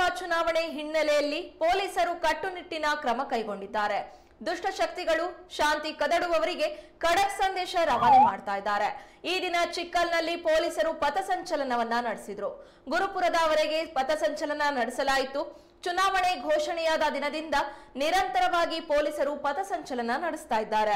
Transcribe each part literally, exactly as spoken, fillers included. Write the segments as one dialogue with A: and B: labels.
A: ಲೋಕಸಭಾ ಚುನಾವಣೆ ಹಿನ್ನೆಲೆಯಲ್ಲಿ ಪೊಲೀಸರು ಕಟ್ಟುನಿಟ್ಟಿನ ಕ್ರಮ ಕೈಗೊಂಡಿದ್ದಾರೆ. ದುಷ್ಟಶಕ್ತಿಗಳು ಶಾಂತಿ ಕದಡುವವರಿಗೆ ಖಡಕ್ ಸಂದೇಶ ರವಾನೆ ಮಾಡ್ತಾ ಇದ್ದಾರೆ. ಈ ದಿನ ಚಿಕ್ಕಲ್ನಲ್ಲಿ ಪೊಲೀಸರು ಪಥಸಂಚಲನವನ್ನ ನಡೆಸಿದ್ರು. ಗುರುಪುರದವರೆಗೆ ಪಥಸಂಚಲನ ನಡೆಸಲಾಯಿತು. ಚುನಾವಣೆ ಘೋಷಣೆಯಾದ ದಿನದಿಂದ ನಿರಂತರವಾಗಿ ಪೊಲೀಸರು ಪಥಸಂಚಲನ ನಡೆಸ್ತಾ ಇದ್ದಾರೆ.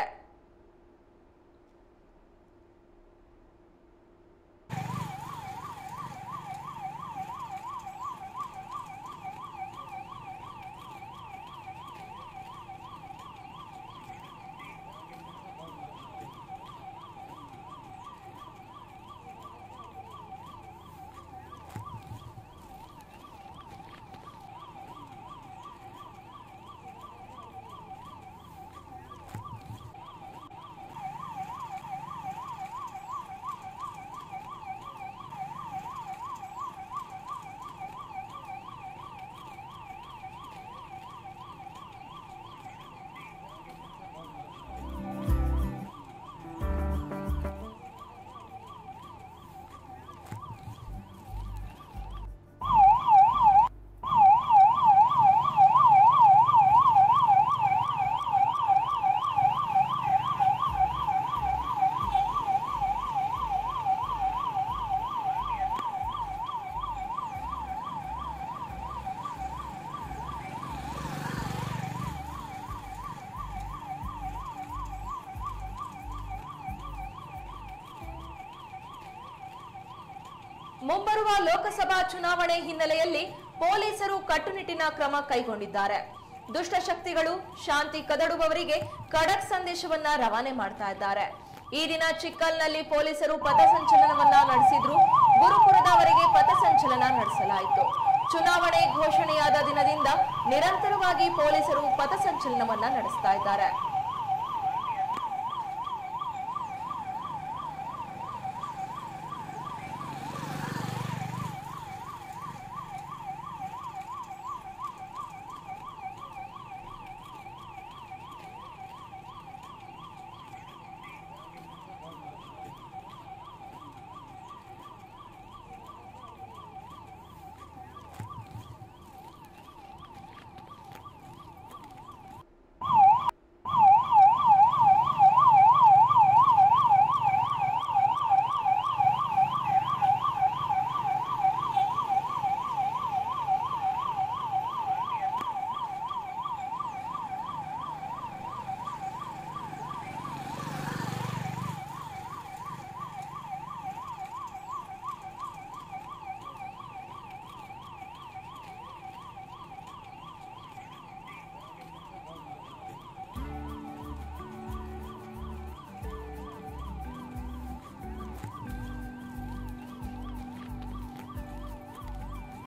A: ಮುಂಬರುವ ಲೋಕಸಭಾ ಚುನಾವಣೆ ಹಿನ್ನೆಲೆಯಲ್ಲಿ ಪೊಲೀಸರು ಕಟ್ಟುನಿಟ್ಟಿನ ಕ್ರಮ ಕೈಗೊಂಡಿದ್ದಾರೆ. ದುಷ್ಟಶಕ್ತಿಗಳು ಶಾಂತಿ ಕದಡುವವರಿಗೆ ಖಡಕ್ ಸಂದೇಶವನ್ನ ರವಾನೆ ಮಾಡ್ತಾ ಇದ್ದಾರೆ. ಈ ದಿನ ಚಿಕ್ಕಲ್ನಲ್ಲಿ ಪೊಲೀಸರು ಪಥಸಂಚಲನವನ್ನ ನಡೆಸಿದ್ರು. ಗುರುಪುರದವರೆಗೆ ಪಥಸಂಚಲನ ನಡೆಸಲಾಯಿತು. ಚುನಾವಣೆ ಘೋಷಣೆಯಾದ ದಿನದಿಂದ ನಿರಂತರವಾಗಿ ಪೊಲೀಸರು ಪಥಸಂಚಲನವನ್ನ ನಡೆಸ್ತಾ ಇದ್ದಾರೆ.